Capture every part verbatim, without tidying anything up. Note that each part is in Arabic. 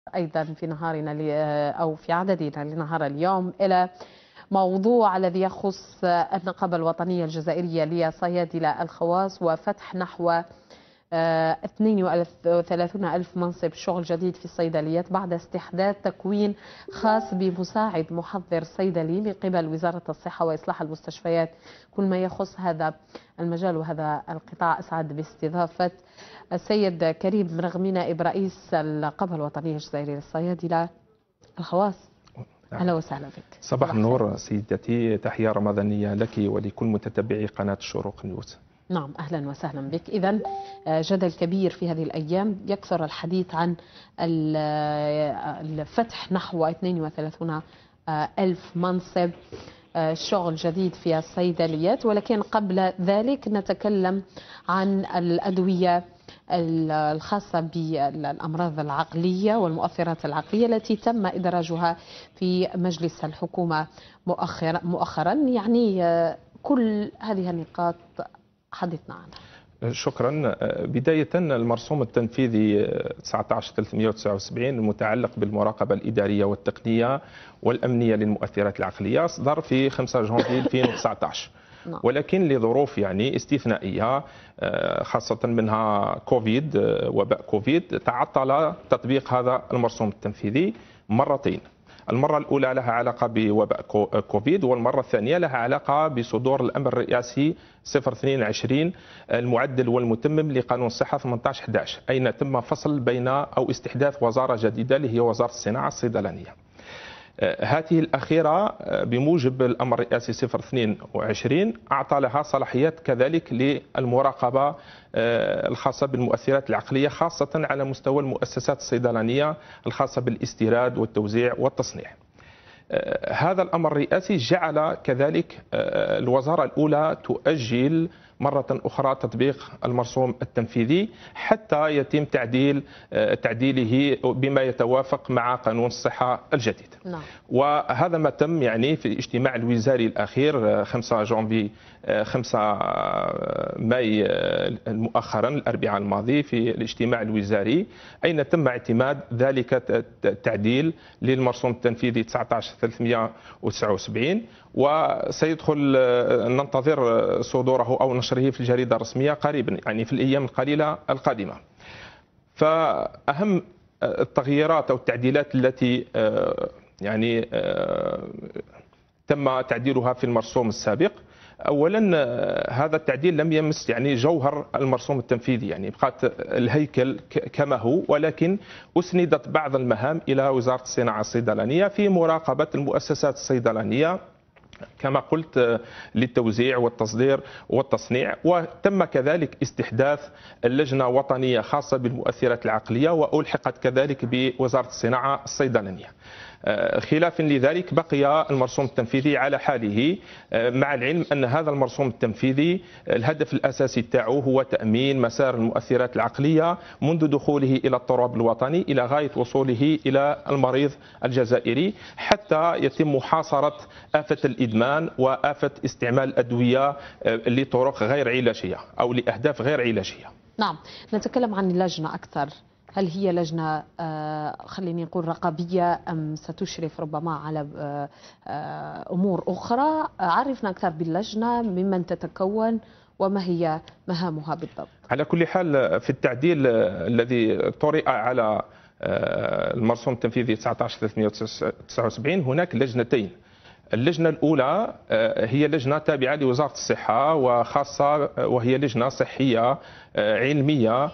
أيضا في نهارنا أو في عددنا لنهار اليوم إلى موضوع الذي يخص النقابة الوطنية الجزائرية لصيادلة الخواص وفتح نحو اثنين وثلاثين ألف منصب شغل جديد في الصيدليات بعد استحداث تكوين خاص بمساعد محضر صيدلي من قبل وزارة الصحة وإصلاح المستشفيات. كل ما يخص هذا المجال وهذا القطاع أسعد باستضافة السيد كريم مرغمي نائب رئيس النقابة الوطنية الجزائرية للصيادلة الخواص. أهلا وسهلا بك. صباح النور سيدتي، تحية رمضانية لك ولكل متتبعي قناة الشروق نيوز. نعم أهلا وسهلا بك. إذن جدل كبير في هذه الأيام، يكثر الحديث عن الفتح نحو اثنين وثلاثين ألف منصب شغل جديد في الصيدليات، ولكن قبل ذلك نتكلم عن الأدوية الخاصة بالأمراض العقلية والمؤثرات العقلية التي تم إدراجها في مجلس الحكومة مؤخرا مؤخرا يعني كل هذه النقاط حدثنا عنها. شكرا. بداية المرسوم التنفيذي تسعة عشر ثلاثمئة وتسعة وسبعين المتعلق بالمراقبة الإدارية والتقنية والأمنية للمؤثرات العقلية صدر في خمسة جانفي ألفين وتسعة عشر، ولكن لظروف يعني استثنائية خاصة منها كوفيد، وباء كوفيد، تعطل تطبيق هذا المرسوم التنفيذي مرتين. المرة الأولى لها علاقة بوباء كوفيد، والمرة الثانية لها علاقة بصدور الأمر الرئاسي صفر اثنين عشرين المعدل والمتمم لقانون الصحة ثمانية عشر أحد عشر، أين تم فصل بين أو استحداث وزارة جديدة اللي هي وزارة الصناعة الصيدلانية. هذه الأخيرة بموجب الأمر الرئاسي صفر اثنين وعشرين أعطى لها صلاحيات كذلك للمراقبة الخاصة بالمؤثرات العقلية، خاصة على مستوى المؤسسات الصيدلانية الخاصة بالاستيراد والتوزيع والتصنيع. هذا الأمر الرئاسي جعل كذلك الوزارة الأولى تؤجل مرة أخرى تطبيق المرسوم التنفيذي حتى يتم تعديل تعديله بما يتوافق مع قانون الصحة الجديد. نعم. وهذا ما تم يعني في الاجتماع الوزاري الأخير خمسة جانفي خمسة ماي مؤخرا الأربعاء الماضي في الاجتماع الوزاري، أين تم اعتماد ذلك التعديل للمرسوم التنفيذي تسعة عشر ثلاثمئة وتسعة وسبعين، وسيدخل ننتظر صدوره أو نشره في الجريدة الرسمية قريبا، يعني في الأيام القليلة القادمة. فأهم التغييرات أو التعديلات التي يعني تم تعديلها في المرسوم السابق، اولا هذا التعديل لم يمس يعني جوهر المرسوم التنفيذي، يعني بقات الهيكل كما هو، ولكن اسندت بعض المهام الى وزاره الصناعه الصيدلانيه في مراقبه المؤسسات الصيدلانيه كما قلت للتوزيع والتصدير والتصنيع. وتم كذلك استحداث اللجنة وطنية خاصة بالمؤثرات العقلية وألحقت كذلك بوزارة الصناعة الصيدلانية. خلافا لذلك بقي المرسوم التنفيذي على حاله، مع العلم أن هذا المرسوم التنفيذي الهدف الأساسي تاعه هو تأمين مسار المؤثرات العقلية منذ دخوله إلى التراب الوطني إلى غاية وصوله إلى المريض الجزائري، حتى يتم محاصرة آفة الإدمان وآفة استعمال الأدوية لطرق غير علاجية أو لأهداف غير علاجية. نعم، نتكلم عن اللجنة أكثر. هل هي لجنة آه خليني نقول رقابية أم ستشرف ربما على آه آه أمور أخرى؟ عرفنا أكثر باللجنة، ممن تتكون وما هي مهامها بالضبط؟ على كل حال في التعديل الذي طرأ على المرسوم التنفيذي تسعة عشر ثلاثمئة وتسعة وسبعين هناك لجنتين. اللجنة الأولى هي لجنة تابعة لوزارة الصحة وخاصة، وهي لجنة صحية علمية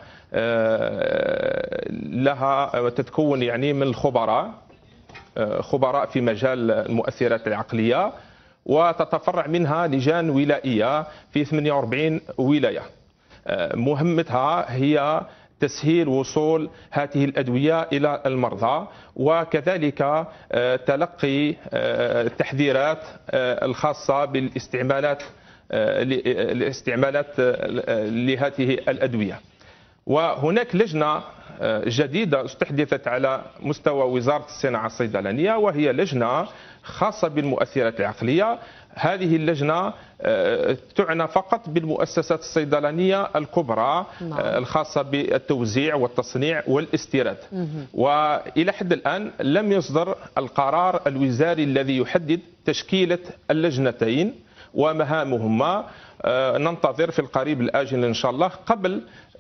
لها تتكون يعني من الخبراء خبراء في مجال المؤثرات العقلية، وتتفرع منها لجان ولائية في ثمانية وأربعين ولاية. مهمتها هي تسهيل وصول هذه الأدوية إلى المرضى، وكذلك تلقي التحذيرات الخاصة بالاستعمالات الاستعمالات لهذه الأدوية. وهناك لجنة جديدة استحدثت على مستوى وزارة الصناعة الصيدلانية، وهي لجنة خاصة بالمؤثرات العقلية. هذه اللجنة تعنى فقط بالمؤسسات الصيدلانية الكبرى الخاصة بالتوزيع والتصنيع والاستيراد. وإلى حد الآن لم يصدر القرار الوزاري الذي يحدد تشكيلة اللجنتين ومهامهما. ننتظر في القريب الآجل إن شاء الله قبل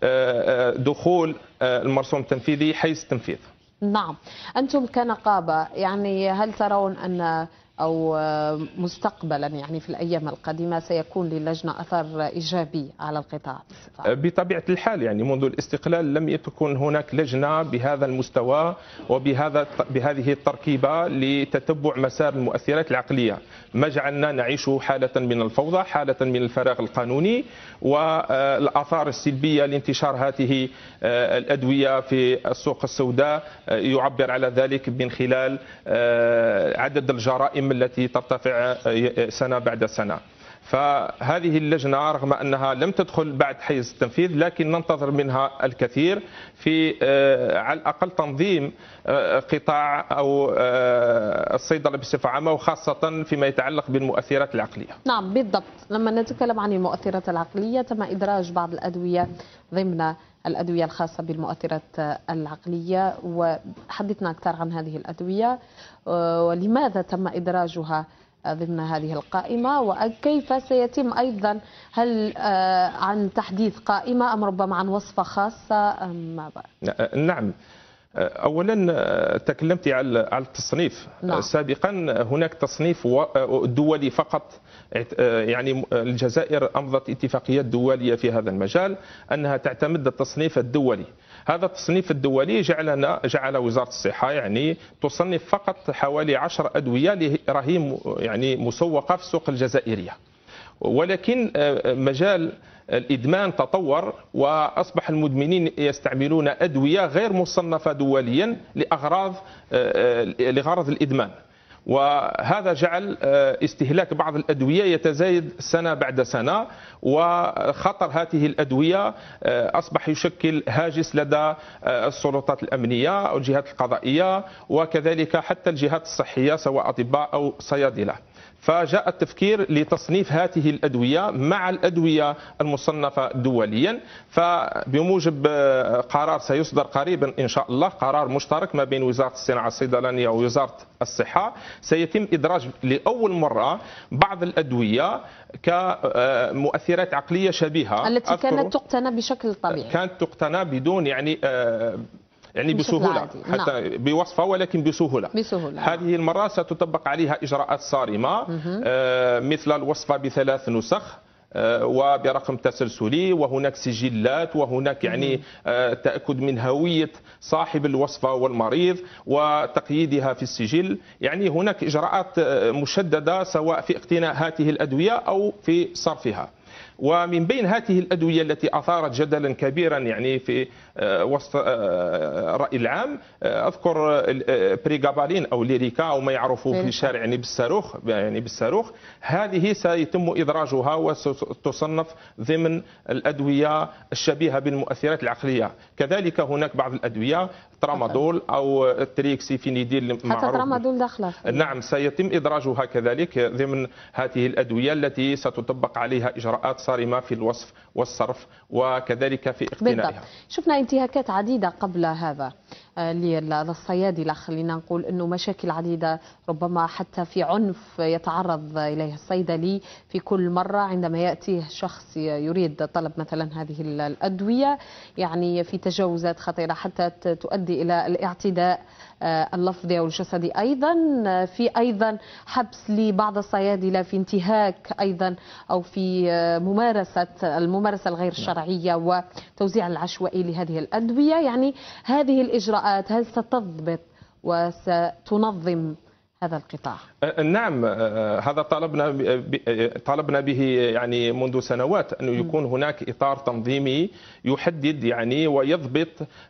دخول المرسوم التنفيذي حيز التنفيذ. نعم، أنتم كنقابة يعني هل ترون أن أو مستقبلا يعني في الأيام القادمة سيكون للجنة أثر إيجابي على القطاع؟ بطبيعة الحال يعني منذ الاستقلال لم تكن هناك لجنة بهذا المستوى وبهذا بهذه التركيبة لتتبع مسار المؤثرات العقلية. ما جعلنا نعيش حالة من الفوضى، حالة من الفراغ القانوني، والآثار السلبية لانتشار هذه الأدوية في السوق السوداء يعبر على ذلك من خلال عدد الجرائم التي ترتفع سنة بعد سنة. فهذه اللجنة رغم أنها لم تدخل بعد حيز التنفيذ لكن ننتظر منها الكثير في على الأقل تنظيم قطاع أو الصيدلة بصفة عامة وخاصة فيما يتعلق بالمؤثرات العقلية. نعم بالضبط، لما نتكلم عن المؤثرات العقلية تم إدراج بعض الأدوية ضمن الأدوية الخاصة بالمؤثرات العقلية، وحدثنا أكثر عن هذه الأدوية ولماذا تم إدراجها ضمن هذه القائمة، وكيف سيتم أيضا هل عن تحديث قائمة أم ربما عن وصفة خاصة أم ماذا؟ نعم، أولا تكلمت على التصنيف. نعم. سابقا هناك تصنيف دولي فقط، يعني الجزائر أمضت اتفاقيات دولية في هذا المجال أنها تعتمد التصنيف الدولي. هذا التصنيف الدولي جعلنا جعل وزارة الصحة يعني تصنف فقط حوالي عشر أدوية راهي يعني مسوقة في السوق الجزائرية، ولكن مجال الإدمان تطور وأصبح المدمنين يستعملون أدوية غير مصنفة دوليا لأغراض لغرض الإدمان، وهذا جعل استهلاك بعض الأدوية يتزايد سنة بعد سنة، وخطر هذه الأدوية أصبح يشكل هاجس لدى السلطات الأمنية أو الجهات القضائية وكذلك حتى الجهات الصحية سواء أطباء أو صيادلة. فجاء التفكير لتصنيف هذه الأدوية مع الأدوية المصنفة دوليا، فبموجب قرار سيصدر قريبا إن شاء الله، قرار مشترك ما بين وزارة الصناعة الصيدلانية ووزارة الصحة، سيتم إدراج لأول مرة بعض الأدوية كمؤثرات عقلية شبيهة التي كانت تقتنى بشكل طبيعي، كانت تقتنى بدون يعني يعني بسهولة حتى نعم. بوصفة ولكن بسهولة. بسهولة. هذه المرة ستطبق عليها إجراءات صارمة مثل الوصفة بثلاث نسخ وبرقم تسلسلي، وهناك سجلات، وهناك يعني تأكد من هوية صاحب الوصفة والمريض وتقييدها في السجل. يعني هناك إجراءات مشددة سواء في اقتناء هذه الأدوية أو في صرفها. ومن بين هذه الأدوية التي أثارت جدلا كبيرا يعني في وسط الرأي العام أذكر بريغابالين أو ليريكا أو ما يعرفه في الشارع يعني بالصاروخ، يعني بالصاروخ. هذه سيتم إدراجها وتصنف ضمن الأدوية الشبيهة بالمؤثرات العقلية. كذلك هناك بعض الأدوية ترامادول أو التريكسيفينيديل المعروف، حتى ترامادول داخله. نعم، سيتم إدراجها كذلك ضمن هذه الأدوية التي ستطبق عليها إجراءات صارمة في الوصف والصرف وكذلك في اقتنائها. بالضبط. شفنا انتهاكات عديدة قبل هذا للصيادلة، خلينا نقول أنه مشاكل عديدة ربما حتى في عنف يتعرض إليه الصيدلي في كل مرة عندما يأتيه شخص يريد طلب مثلا هذه الأدوية، يعني في تجاوزات خطيرة حتى تؤدي إلى الاعتداء اللفظي أو الجسدي. أيضا في أيضا حبس لبعض الصيادلة في انتهاك أيضا أو في ممارسة الممارسة الغير الشرعية وتوزيع العشوائي لهذه الأدوية. يعني هذه الإجراءات هل ستضبط وستنظم هذا القطاع؟ نعم، هذا طلبنا طلبنا به يعني منذ سنوات أن يكون هناك إطار تنظيمي يحدد يعني ويضبط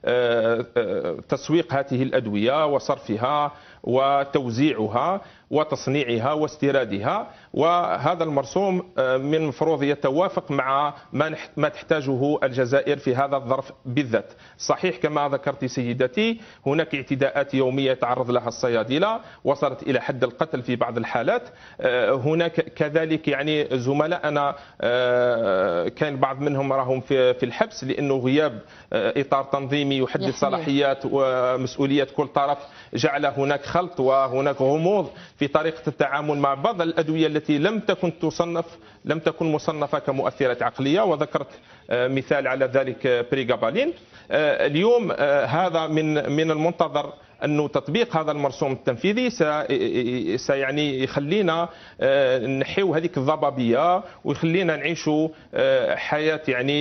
تسويق هذه الأدوية وصرفها وتوزيعها وتصنيعها واستيرادها، وهذا المرسوم من المفروض يتوافق مع ما تحتاجه الجزائر في هذا الظرف بالذات. صحيح كما ذكرت سيدتي هناك اعتداءات يومية يتعرض لها الصيادلة، وصلت وصلت إلى حد القتل في بعض الحالات. هناك كذلك يعني زملائنا كان بعض منهم راهم في في الحبس لأنه غياب إطار تنظيمي يحدد صلاحيات ومسؤوليات كل طرف جعل هناك خلط وهناك غموض في طريقة التعامل مع بعض الأدوية التي لم تكن تصنف لم تكن مصنفة كمؤثرات عقلية، وذكرت مثال على ذلك بريغابالين. اليوم هذا من من المنتظر أنه تطبيق هذا المرسوم التنفيذي سيعني يخلينا نحيو هذيك الضبابية ويخلينا نعيشوا حياة يعني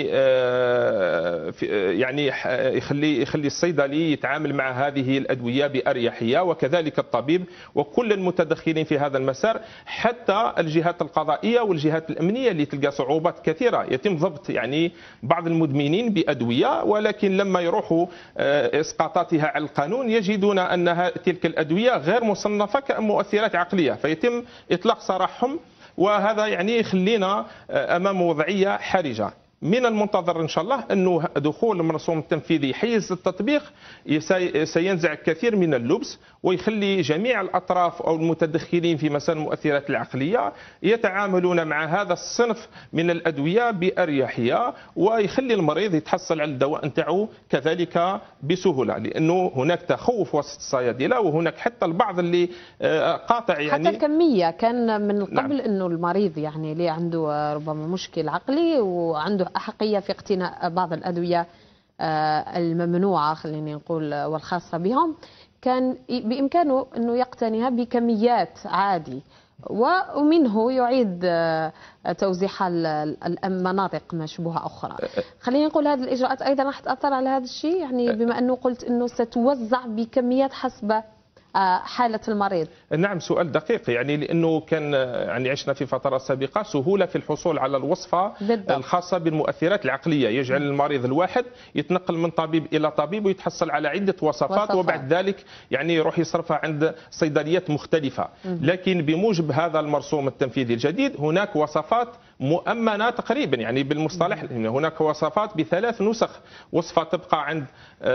يعني يخلي يخلي الصيدلي يتعامل مع هذه الأدوية بأريحية، وكذلك الطبيب وكل المتدخلين في هذا المسار، حتى الجهات القضائية والجهات الأمنية اللي تلقى صعوبات كثيرة. يتم ضبط يعني بعض المدمنين بأدوية، ولكن لما يروحوا إسقاطاتها على القانون يجدون أن تلك الأدوية غير مصنفة كمؤثرات عقلية، فيتم إطلاق سراحهم، وهذا يعني يخلينا أمام وضعية حرجة. من المنتظر إن شاء الله أنه دخول المرسوم التنفيذي حيز التطبيق سينزع كثير من اللبس، ويخلي جميع الأطراف أو المتدخلين في مسار المؤثرات العقلية يتعاملون مع هذا الصنف من الأدوية بأريحية، ويخلي المريض يتحصل على الدواء نتاعو كذلك بسهولة، لأنه هناك تخوف وسط الصيادلة، وهناك حتى البعض اللي قاطع يعني حتى الكمية كان من قبل. نعم. أنه المريض يعني اللي عنده ربما مشكل عقلي وعنده أحقية في اقتناء بعض الأدوية الممنوعة خلينا نقول والخاصة بهم، كان بإمكانه أنه يقتنيها بكميات عادي، ومنه يعيد توزيعها المناطق مشبوهة أخرى. خلينا نقول هذه الإجراءات أيضا راح تأثر على هذا الشيء، يعني بما أنه قلت أنه ستوزع بكميات حسب حالة المريض. نعم، سؤال دقيق، يعني لأنه كان يعني عشنا في فترة سابقة سهولة في الحصول على الوصفة بالضبط. الخاصة بالمؤثرات العقلية، يجعل المريض الواحد يتنقل من طبيب إلى طبيب ويتحصل على عدة وصفات, وصفات. وبعد ذلك يعني يروح يصرفها عند صيدليات مختلفة. لكن بموجب هذا المرسوم التنفيذي الجديد هناك وصفات مؤمنة تقريبا، يعني بالمصطلح هناك وصفات بثلاث نسخ، وصفة تبقى عند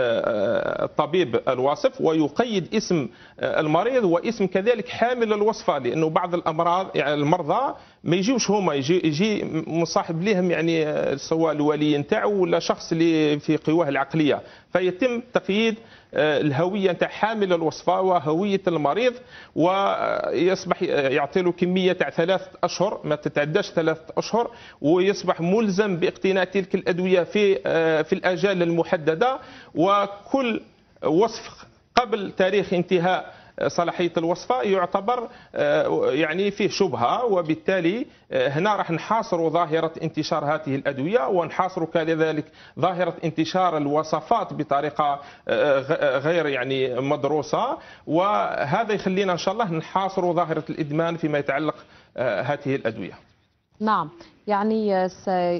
الطبيب الواصف ويقيد اسم المريض واسم كذلك حامل الوصفة، لأنه بعض الأمراض يعني المرضى ما يجيوش هما، يجي, يجي مصاحب لهم يعني سواء الولي نتاعو ولا شخص اللي في قواه العقلية، فيتم تقييد الهوية نتاع حامل الوصفة وهوية المريض، ويصبح يعطي له كمية تاع ثلاث أشهر ما تتعداش ثلاث أشهر، ويصبح ملزم باقتناء تلك الأدوية في في الآجال المحددة، وكل وصف قبل تاريخ انتهاء صلاحية الوصفة يعتبر يعني فيه شبهة، وبالتالي هنا راح نحاصر ظاهرة انتشار هذه الأدوية، ونحاصر كذلك ظاهرة انتشار الوصفات بطريقة غير يعني مدروسة، وهذا يخلينا إن شاء الله نحاصر ظاهرة الإدمان فيما يتعلق هذه الأدوية. نعم، يعني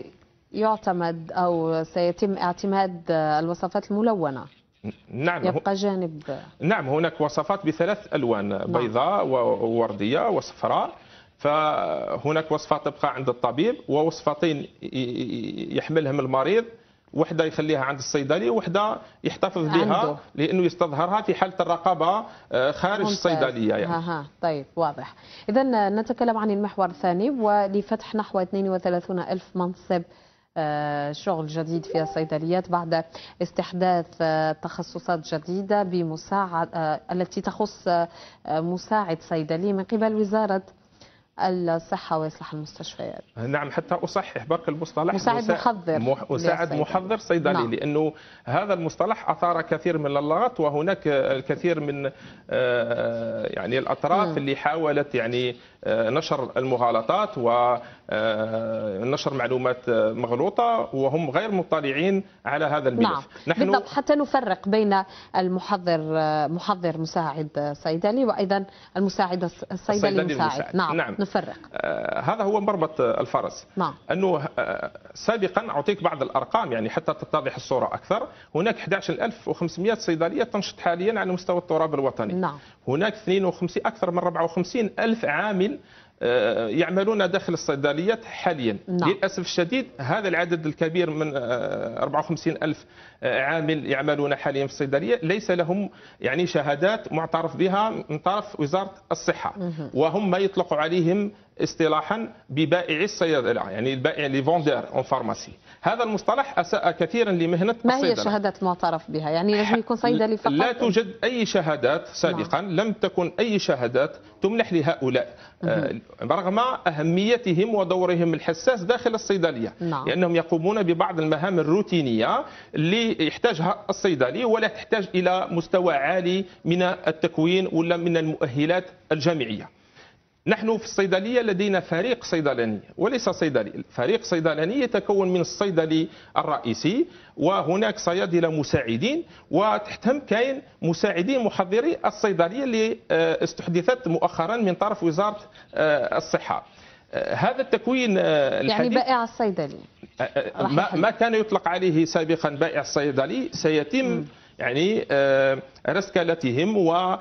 سيعتمد أو سيتم اعتماد الوصفات الملونة. نعم، يبقى جانب. نعم، هناك وصفات بثلاث ألوان، نعم. بيضاء ووردية وصفراء، فهناك وصفة تبقى عند الطبيب ووصفتين يحملهم المريض، وحده يخليها عند الصيدلي وحده يحتفظ بها لأنه يستظهرها في حالة الرقابة خارج الصيدلية يعني. ها ها طيب واضح. إذا نتكلم عن المحور الثاني، ولفتح نحو اثنين وثلاثين ألف منصب شغل جديد في الصيدليات بعد استحداث تخصصات جديدة بمساعد التي تخص مساعد صيدلي من قبل وزارة الصحة وإصلاح المستشفيات. نعم، حتى أصحح برك المصطلح مساعد محضر مساعد محضر صيدلي، نعم. لأنه هذا المصطلح أثار كثير من اللغط، وهناك الكثير من يعني الأطراف م. اللي حاولت يعني نشر المغالطات ونشر معلومات مغلوطة وهم غير مطلعين على هذا الملف. نعم. نحن بالضبط، حتى نفرق بين المحضر محضر مساعد صيدلي وأيضا المساعد الصيدلي المساعد. نعم. نعم نفرق. آه هذا هو مربط الفرس. نعم. أنه آه سابقا أعطيك بعض الأرقام يعني حتى تتضح الصورة أكثر. هناك أحد عشر ألف وخمسمئة صيدلية تنشط حاليا على مستوى التراب الوطني. نعم. هناك اثنين وخمسين أكثر من أربعة وخمسين ألف عامل يعملون داخل الصيدليات حاليا. نعم. للأسف الشديد هذا العدد الكبير من أربعة وخمسين ألف عامل يعملون حاليا في الصيدلية ليس لهم يعني شهادات معترف بها من طرف وزارة الصحة، وهم ما يطلق عليهم اصطلاحا ببائعي الصيدلة، يعني البائع لي فوندور اون فارماسي. هذا المصطلح أساء كثيرا لمهنة ما الصيدلة. هي شهادات معترف بها؟ يعني لازم يكون صيدلي فقط؟ لا توجد أي شهادات سابقا. نعم. لم تكن أي شهادات تمنح لهؤلاء رغم أهميتهم ودورهم الحساس داخل الصيدلية. نعم. لأنهم يقومون ببعض المهام الروتينية اللي يحتاجها الصيدلي ولا تحتاج إلى مستوى عالي من التكوين ولا من المؤهلات الجامعية. نحن في الصيدلية لدينا فريق صيدلاني وليس صيدلي. فريق صيدلاني يتكون من الصيدلي الرئيسي وهناك صيادلة مساعدين، وتحتهم كاين مساعدين محضري الصيدلية اللي استحدثت مؤخرا من طرف وزارة الصحة. هذا التكوين الحديث يعني بائع الصيدلي ما, ما كان يطلق عليه سابقا بائع الصيدلي سيتم م. يعني رسكلتهم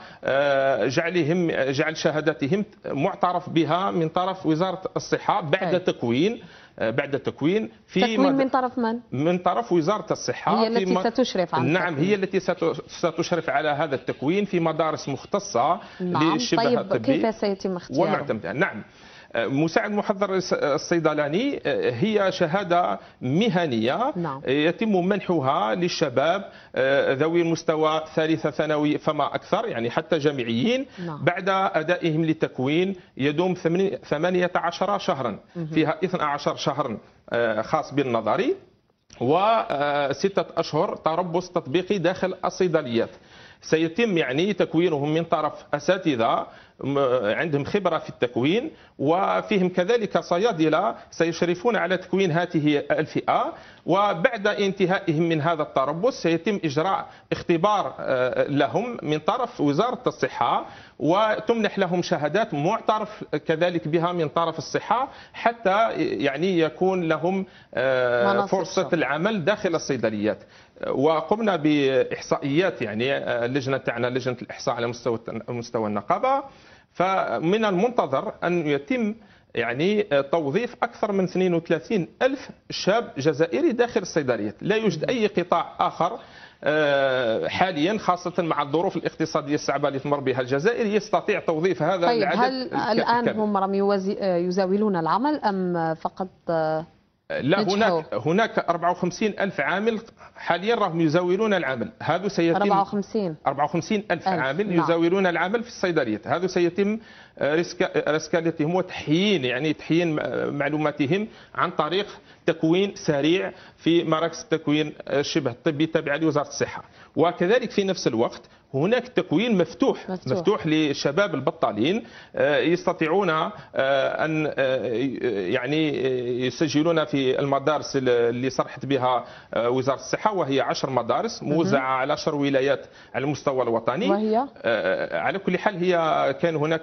وجعلهم جعل شهادتهم معترف بها من طرف وزارة الصحة بعد أي. تكوين بعد تكوين في تكوين من طرف من؟ من طرف وزارة الصحة. هي التي ستشرف على نعم التكوين. هي التي ستشرف على هذا التكوين في مدارس مختصة. نعم. للشبه طيب الطبي كيف سيتم اختياره؟ ومعتمدة. نعم. مساعد محضر الصيدلاني هي شهادة مهنية. نعم. يتم منحها للشباب ذوي المستوى ثالثة ثانوي فما أكثر، يعني حتى جامعيين. نعم. بعد أدائهم للتكوين يدوم ثمانية عشر شهرا، فيها اثنا عشر شهرا خاص بالنظري وستة أشهر تربص تطبيقي داخل الصيدليات. سيتم يعني تكوينهم من طرف أساتذة عندهم خبرة في التكوين، وفيهم كذلك صيادلة سيشرفون على تكوين هذه الفئة. وبعد انتهائهم من هذا التربص سيتم إجراء اختبار لهم من طرف وزارة الصحة، وتمنح لهم شهادات معترف كذلك بها من طرف الصحة حتى يعني يكون لهم فرصة العمل داخل الصيدليات. وقمنا بإحصائيات، يعني اللجنة تاعنا لجنة الإحصاء على مستوى مستوى النقابة، فمن المنتظر أن يتم يعني توظيف أكثر من اثنين وثلاثين ألف شاب جزائري داخل الصيدليات. لا يوجد أي قطاع آخر حاليا خاصة مع الظروف الاقتصادية الصعبة اللي تمر بها الجزائر يستطيع توظيف هذا طيب العدد. هل الآن هم راهم يزاولون العمل أم فقط لا هناك هناك أربعة وخمسين ألف عامل حاليا راهم يزاولون العمل. هذا سيتم أربعة وخمسين أربعة وخمسين ألف عامل نعم. يزاولون العمل في الصيدليات. هذا سيتم رسكالتهم وتحيين يعني تحيين معلوماتهم عن طريق تكوين سريع في مراكز التكوين الشبه الطبي التابعة لوزارة الصحة. وكذلك في نفس الوقت هناك تكوين مفتوح مفتوح, مفتوح للشباب البطالين يستطيعون أن يعني يسجلون في المدارس اللي صرحت بها وزارة الصحة، وهي عشر مدارس موزعة على عشر ولايات على المستوى الوطني. وهي على كل حال هي كان هناك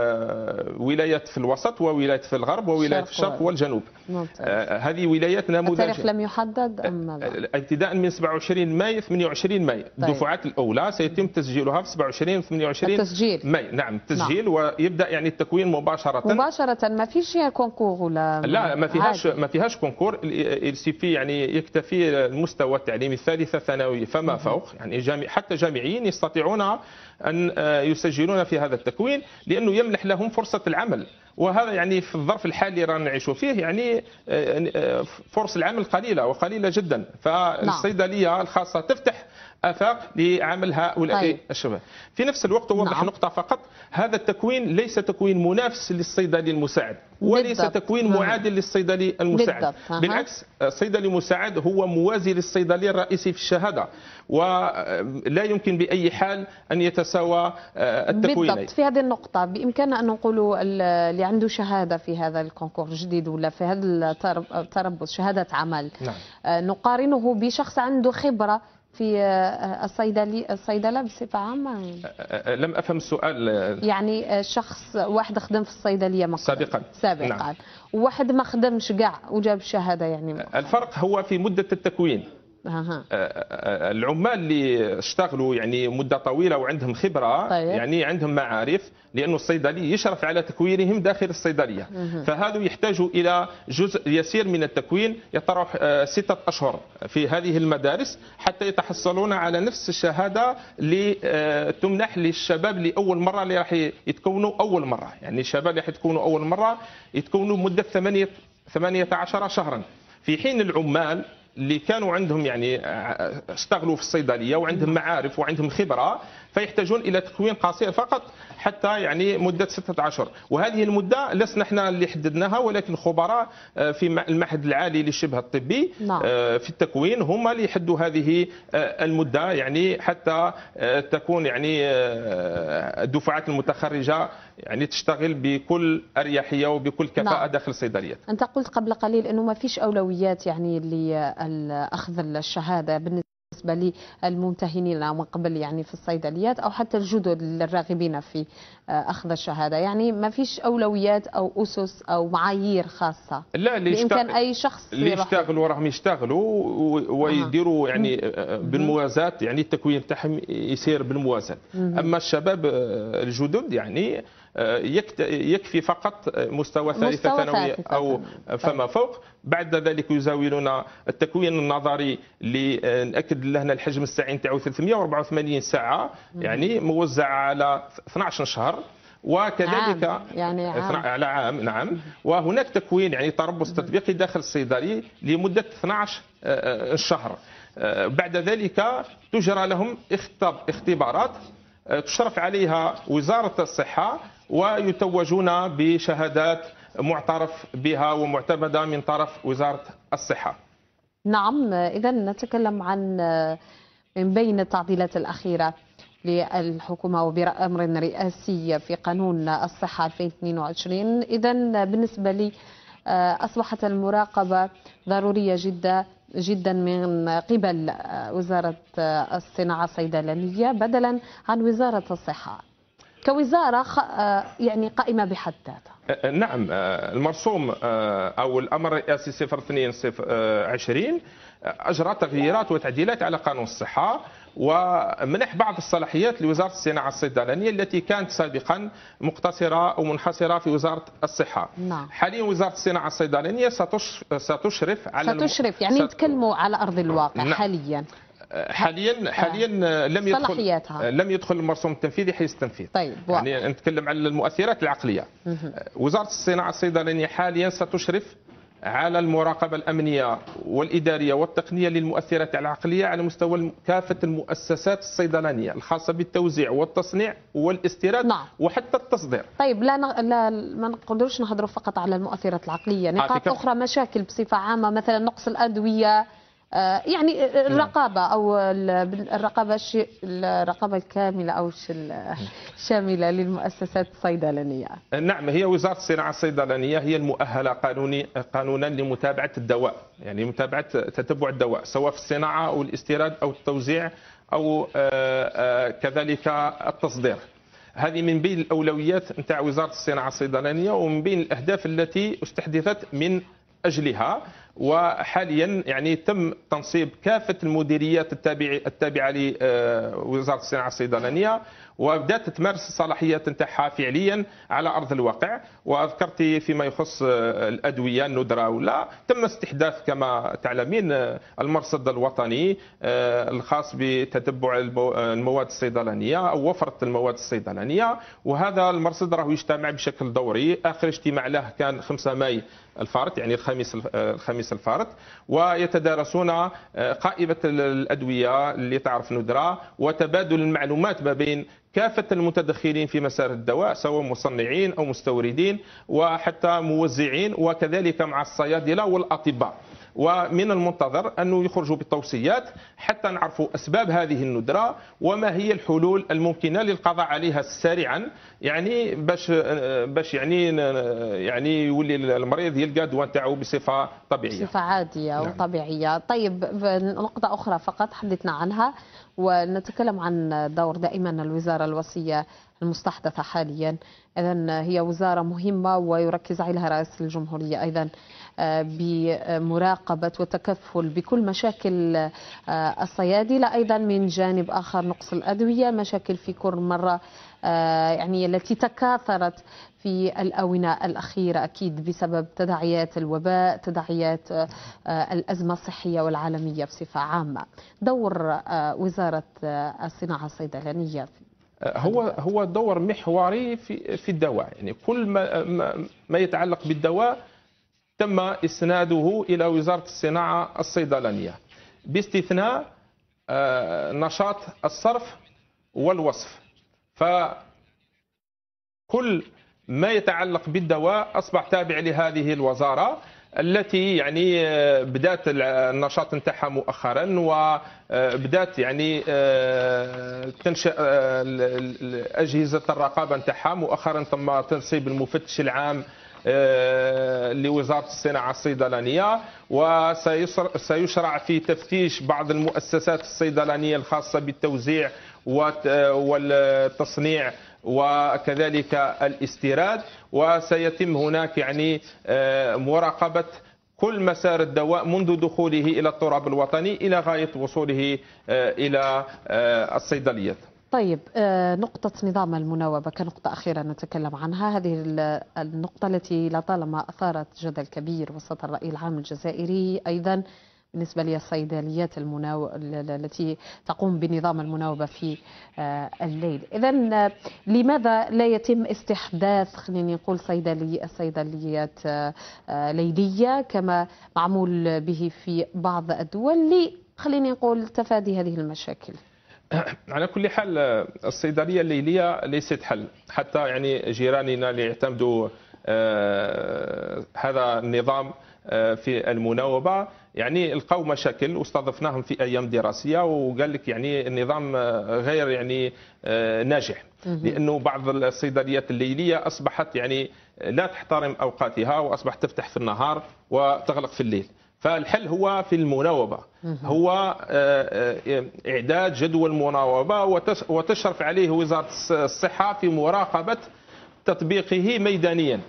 ولايات في الوسط وولايات في الغرب وولايات في الشرق والجنوب. هذه ولايات نموذج. التاريخ لم يحدد أم ابتداء من سبعة وعشرين ماي ثمانية وعشرين ماي. طيب. الدفعات الأولى سيتم تسجيلها في سبعة وعشرين ثمانية وعشرين التسجيل. ماي. نعم التسجيل. نعم. ويبدا يعني التكوين مباشره مباشره. ما فيش كونكور ولا لا ما فيهاش ما فيهاش كونكور. السيفي يعني يكتفي المستوى التعليمي الثالثه ثانوي فما فوق، يعني جامع حتى جامعيين يستطيعون ان يسجلون في هذا التكوين لانه يمنح لهم فرصه العمل. وهذا يعني في الظرف الحالي اللي رانا نعيشوا فيه يعني فرص العمل قليله وقليله جدا، فالصيدليه الخاصه تفتح آفاق لعمل هؤلاء طيب. الشباب. في نفس الوقت أوضح نعم. نقطة فقط، هذا التكوين ليس تكوين منافس للصيدلي المساعد وليس بالضبط. تكوين معادل للصيدلي المساعد بالضبط. بالعكس الصيدلي المساعد هو موازي للصيدلي الرئيسي في الشهادة، ولا يمكن بأي حال أن يتساوى التكوينين. بالضبط. في هذه النقطة بإمكاننا أن نقول اللي عنده شهادة في هذا الكونكور الجديد ولا في هذا التربص شهادة عمل نعم. نقارنه بشخص عنده خبرة في الصيدلي الصيدله بصفه عامه. لم افهم السؤال. يعني شخص واحد خدم في الصيدليه مقدم. سابقا سابقا نعم. وواحد ما خدمش كاع وجاب الشهاده. يعني الفرق هو في مده التكوين. أه. العمال اللي اشتغلوا يعني مده طويله وعندهم خبره، طيب. يعني عندهم معارف، لانه الصيدلي يشرف على تكوينهم داخل الصيدليه، فهذا يحتاج الى جزء يسير من التكوين يتراوح سته اشهر في هذه المدارس حتى يتحصلون على نفس الشهاده اللي تمنح للشباب اللي اول مره اللي راح يتكونوا اول مره، يعني الشباب اللي راح يتكونوا اول مره يتكونوا مده ثمانية ثمانية عشر شهرا، في حين العمال اللي كانوا عندهم يعني اشتغلوا في الصيدليه وعندهم معارف وعندهم خبره فيحتاجون الى تكوين قصير فقط حتى يعني مده سته اشهر، وهذه المده لسنا احنا اللي حددناها ولكن الخبراء في المعهد العالي للشبه الطبي نعم. في التكوين هم اللي يحدوا هذه المده، يعني حتى تكون يعني الدفعات المتخرجه يعني تشتغل بكل اريحيه وبكل كفاءه. نعم. داخل الصيدليات. انت قلت قبل قليل انه ما فيش اولويات يعني لاخذ الشهاده بالنسبه للممتهنين من قبل يعني في الصيدليات او حتى الجدد الراغبين في اخذ الشهاده، يعني ما فيش اولويات او اسس او معايير خاصه. لا، اللي بامكان اي شخص اللي يشتغلوا راهم يشتغلوا ويديروا يعني بالموازاه، يعني التكوين تاعهم يسير بالموازاه. اما الشباب الجدد يعني يكفي فقط مستوى ثالثه ثانويه او فما فوق، بعد ذلك يزاولون التكوين النظري اللي ناكد لهنا الحجم الساعي نتاعو ثلاثمئة وأربعة وثمانين ساعه، يعني موزع على اثناش شهر، وكذلك عام. يعني عام. على عام. نعم. وهناك تكوين يعني تربص تطبيقي داخل الصيدلي لمده اثناش شهر، بعد ذلك تجرى لهم اختبارات تشرف عليها وزاره الصحه ويتوجون بشهادات معترف بها ومعتمده من طرف وزاره الصحه. نعم، اذا نتكلم عن من بين التعديلات الاخيره للحكومه وبأمر رئاسي في قانون الصحه ألفين واثنين وعشرين، اذا بالنسبه لي اصبحت المراقبه ضروريه جدا جدا من قبل وزاره الصناعه الصيدلانيه بدلا عن وزاره الصحه كوزاره يعني قائمه بحد ذاتها. نعم، المرسوم او الامر الرئاسي صفر اثنين صفر عشرين اجرى تغييرات وتعديلات على قانون الصحه ومنح بعض الصلاحيات لوزاره الصناعه الصيدلانيه التي كانت سابقا مقتصره او منحصره في وزاره الصحه. نعم. حاليا وزاره الصناعه الصيدلانيه ستشرف على ستشرف يعني نتكلموا على ارض الواقع. نعم. حاليا حاليا حاليا لم يدخل صلاحياتها. لم يدخل المرسوم التنفيذي حيز التنفيذ. طيب. يعني نتكلم على المؤثرات العقليه. وزاره الصناعه الصيدلانيه حاليا ستشرف على المراقبه الامنيه والاداريه والتقنيه للمؤثرات العقليه على مستوى كافه المؤسسات الصيدلانيه الخاصه بالتوزيع والتصنيع والاستيراد. نعم. وحتى التصدير. طيب لا, ن... لا ما نقدرش نهضروا فقط على المؤثرات العقليه، نقاط اخرى مشاكل بصفه عامه مثلا نقص الادويه، يعني الرقابة أو الرقابة الرقابة الكاملة أو الشاملة للمؤسسات الصيدلانية. نعم، هي وزارة الصناعة الصيدلانية هي المؤهلة قانوني قانونا لمتابعة الدواء، يعني متابعة تتبع الدواء سواء في الصناعة أو الاستيراد أو التوزيع أو كذلك التصدير. هذه من بين الأولويات نتاع وزارة الصناعة الصيدلانية ومن بين الأهداف التي استحدثت من أجلها. وحاليا يعني تم تنصيب كافة المديريات التابعة التابعة لوزارة الصناعة الصيدلانية وبدات تمارس الصلاحيات نتاعها فعليا على ارض الواقع. وذكرت فيما يخص الادويه الندره ولا تم استحداث كما تعلمين المرصد الوطني الخاص بتتبع المواد الصيدلانيه او وفره المواد الصيدلانيه، وهذا المرصد راه يجتمع بشكل دوري. اخر اجتماع له كان خمسة ماي الفارط، يعني الخميس الخميس الفارط، ويتدارسون قائمه الادويه اللي تعرف ندره وتبادل المعلومات ما بين كافة المتدخلين في مسار الدواء سواء مصنعين أو مستوردين وحتى موزعين وكذلك مع الصيادلة والأطباء. ومن المنتظر أنه يخرجوا بتوصيات حتى نعرفوا أسباب هذه الندرة وما هي الحلول الممكنة للقضاء عليها سريعا، يعني باش باش يعني يعني يولي المريض يلقى الدواء نتاعو بصفة طبيعية بصفة عادية. نعم. وطبيعية. طيب نقطة أخرى فقط حدثنا عنها ونتكلم عن دور دائما الوزارة الوصية المستحدثة حاليا. إذن هي وزارة مهمة ويركز عليها رئيس الجمهورية أيضا بمراقبة وتكفل بكل مشاكل الصيادلة. أيضا من جانب آخر نقص الأدوية، مشاكل في كل مرة يعني التي تكاثرت في الآونة الأخيرة أكيد بسبب تداعيات الوباء، تداعيات الأزمة الصحية والعالمية بصفة عامة. دور وزارة الصناعة الصيدلانية هو هو دور محوري في في الدواء، يعني كل ما ما يتعلق بالدواء تم اسناده الى وزاره الصناعه الصيدلانيه، باستثناء نشاط الصرف والوصف. فكل ما يتعلق بالدواء اصبح تابع لهذه الوزاره التي يعني بدات النشاط نتاعها مؤخرا، وبدات يعني تنشئ اجهزه الرقابه نتاعها. مؤخرا تم تنصيب المفتش العام لوزاره الصناعه الصيدلانيه، وسيشرع في تفتيش بعض المؤسسات الصيدلانيه الخاصه بالتوزيع والتصنيع وكذلك الاستيراد، وسيتم هناك يعني مراقبة كل مسار الدواء منذ دخوله إلى التراب الوطني إلى غاية وصوله إلى الصيدليات. طيب، نقطة نظام المناوبة كنقطة أخيرة نتكلم عنها، هذه النقطة التي لطالما أثارت جدل كبير وسط الرأي العام الجزائري، أيضا بالنسبة للصيدليات المناو... التي تقوم بنظام المناوبة في الليل. إذن لماذا لا يتم استحداث خليني نقول صيدلي صيدليات ليلية كما معمول به في بعض الدول لي خليني نقول تفادي هذه المشاكل؟ على كل حال الصيدلية الليلية ليست حل، حتى يعني جيراننا اللي يعتمدوا هذا النظام في المناوبة يعني لقوا مشاكل، واستضفناهم في ايام دراسيه وقال لك يعني النظام غير يعني ناجح، لانه بعض الصيدليات الليليه اصبحت يعني لا تحترم اوقاتها، واصبحت تفتح في النهار وتغلق في الليل. فالحل هو في المناوبه، هو اعداد جدول مناوبه وتشرف عليه وزاره الصحه في مراقبه تطبيقه ميدانيا.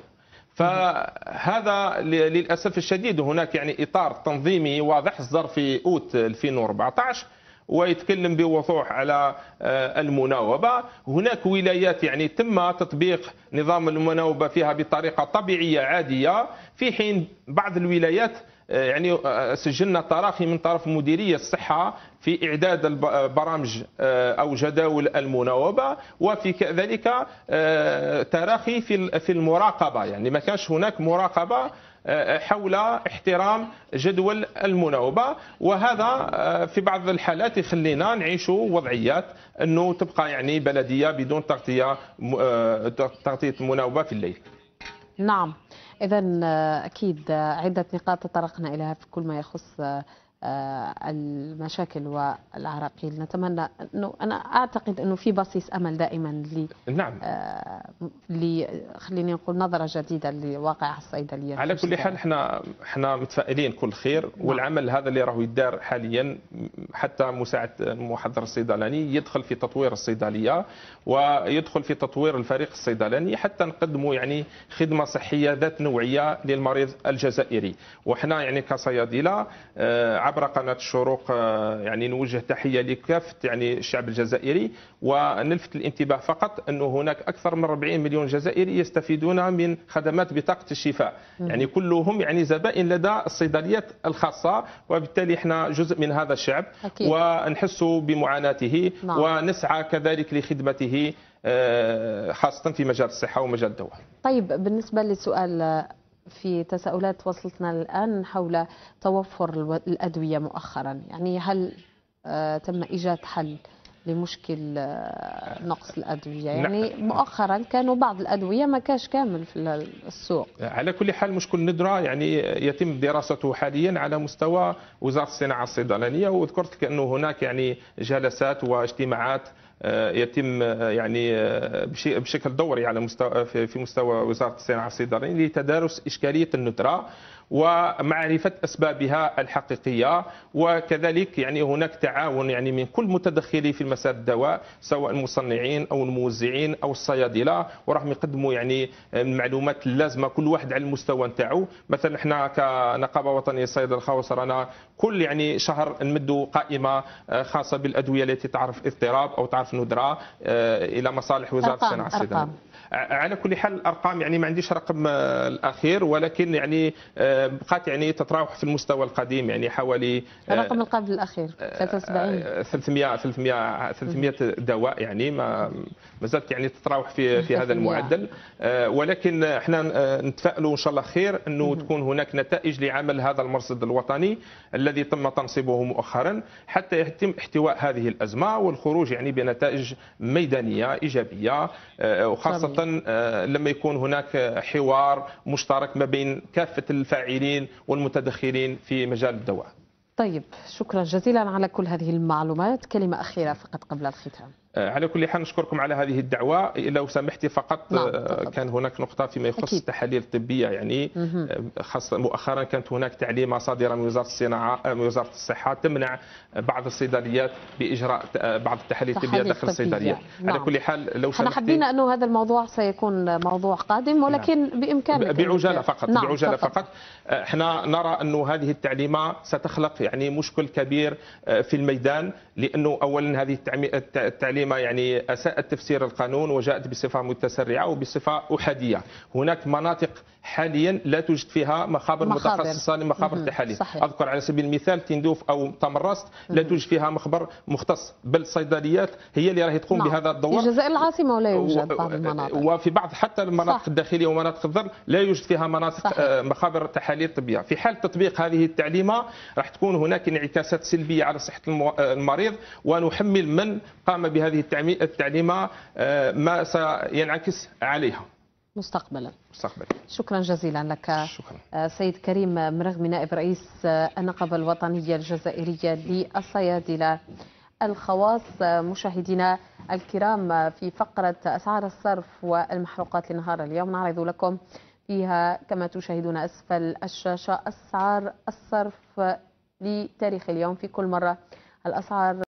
فهذا للأسف الشديد هناك يعني إطار تنظيمي واضح صدر في أوت ألفين وأربعة عشر ويتكلم بوضوح على المناوبة. هناك ولايات يعني تم تطبيق نظام المناوبة فيها بطريقة طبيعية عادية، في حين بعض الولايات يعني سجلنا تراخي من طرف مديرية الصحة في إعداد البرامج أو جداول المناوبة، وفي كذلك تراخي في المراقبة، يعني ما كانش هناك مراقبة حول احترام جدول المناوبة. وهذا في بعض الحالات يخلينا نعيشوا وضعيات أنه تبقى يعني بلدية بدون تغطية تغطية مناوبة في الليل. نعم، إذن أكيد عدة نقاط تطرقنا إليها في كل ما يخص المشاكل والعراقيل. نتمنى أنه أنا أعتقد أنه في بصيص أمل دائما ل نعم ل خليني نقول نظرة جديدة لواقع الصيدليات. على كل حال احنا احنا متفائلين كل خير. نعم. والعمل هذا اللي راهو يدار حاليا حتى مساعد المحضر الصيدلاني يدخل في تطوير الصيدلية ويدخل في تطوير الفريق الصيدلاني حتى نقدموا يعني خدمة صحية ذات نوعية للمريض الجزائري. وحنا يعني كصيادلة عبر قناة الشروق يعني نوجه تحية لكافة يعني الشعب الجزائري، ونلفت الانتباه فقط أنه هناك أكثر من أربعين مليون جزائري يستفيدون من خدمات بطاقة الشفاء، يعني كلهم يعني زبائن لدى الصيدليات الخاصة، وبالتالي احنا جزء من هذا الشعب أكيد. ونحس بمعاناته نعم. ونسعى كذلك لخدمته خاصة في مجال الصحة ومجال الدواء. طيب، بالنسبة للسؤال في تساؤلات وصلتنا الآن حول توفر الأدوية مؤخرا، يعني هل تم إيجاد حل لمشكل نقص الأدوية؟ يعني مؤخرا كانوا بعض الأدوية ما كاش كامل في السوق. على كل حال مشكل ندرة يعني يتم دراسته حاليا على مستوى وزارة الصناعة الصيدلانية، وذكرت لك أنه هناك يعني جلسات واجتماعات يتم يعني بشكل دوري على مستوى في مستوى وزارة الصناعة الصيدلانية لتدارس إشكالية الندرة. ومعرفة أسبابها الحقيقية. وكذلك يعني هناك تعاون يعني من كل متدخلي في مسار الدواء، سواء المصنعين أو الموزعين أو الصيادلة، وراهم يقدموا يعني المعلومات اللازمة كل واحد على المستوى نتاعو. مثلا احنا كنقابة وطنية للصيادلة الخواص رانا كل يعني شهر نمدوا قائمة خاصة بالأدوية التي تعرف اضطراب أو تعرف ندرة إلى مصالح وزارة الصناعة الصيدلة. على كل حال الارقام يعني ما عنديش رقم الاخير، ولكن يعني بقات يعني تتراوح في المستوى القديم، يعني حوالي الرقم القبل الاخير ثلاثة وسبعين ثلاثمئة ثلاثمئة ثلاثمئة دواء، يعني ما ما زالت يعني تتراوح في في هذا المعدل. ولكن احنا نتفائلوا ان شاء الله خير انه تكون هناك نتائج لعمل هذا المرصد الوطني الذي تم تنصيبه مؤخرا، حتى يتم احتواء هذه الازمه والخروج يعني بنتائج ميدانيه ايجابيه، وخاصه لما يكون هناك حوار مشترك ما بين كافة الفاعلين والمتدخلين في مجال الدواء. طيب، شكرا جزيلا على كل هذه المعلومات. كلمة أخيرة فقط قبل الختام. على كل حال نشكركم على هذه الدعوة. لو سمحتي فقط، نعم، كان هناك نقطة فيما يخص أكيد. التحاليل الطبية، يعني خاصة مؤخرا كانت هناك تعليمة صادرة من وزارة الصناعة من وزارة الصحة تمنع بعض الصيدليات بإجراء بعض التحاليل الطبية داخل الصيدليات. نعم. على كل حال لو سمحتي، احنا حبينا أنه هذا الموضوع سيكون موضوع قادم، ولكن نعم. بإمكانك بعجالة فقط. نعم. بعجالة فقط. احنا نرى أنه هذه التعليمة ستخلق يعني مشكل كبير في الميدان، لأنه أولا هذه التعليمة يعني أساءت تفسير القانون وجاءت بصفة متسرعة وبصفة أحادية. هناك مناطق حاليا لا توجد فيها مخابر, مخابر. متخصصة لمخابر التحاليل. أذكر على سبيل المثال تندوف أو تمرست لا توجد فيها مخبر مختص، بل الصيدليات هي اللي راهي تقوم نعم. بهذا الدور. في الجزائر العاصمة ولا يوجد بعض المناطق، وفي بعض حتى المناطق صح. الداخلية ومناطق الضر لا يوجد فيها مناطق صحيح. مخابر تحاليل طبية. في حال تطبيق هذه التعليمة راح تكون هناك انعكاسات سلبية على صحة المريض، ونحمل من قام بهذه التعليمة ما سينعكس عليها مستقبلا. مستقبلا. شكرا جزيلا لك. شكرا. سيد كريم مرغمي، نائب رئيس النقابة الوطنية الجزائرية للصيادلة الخواص. مشاهدينا الكرام، في فقرة أسعار الصرف والمحروقات لنهار اليوم نعرض لكم فيها كما تشاهدون أسفل الشاشة أسعار الصرف لتاريخ اليوم. في كل مرة الأسعار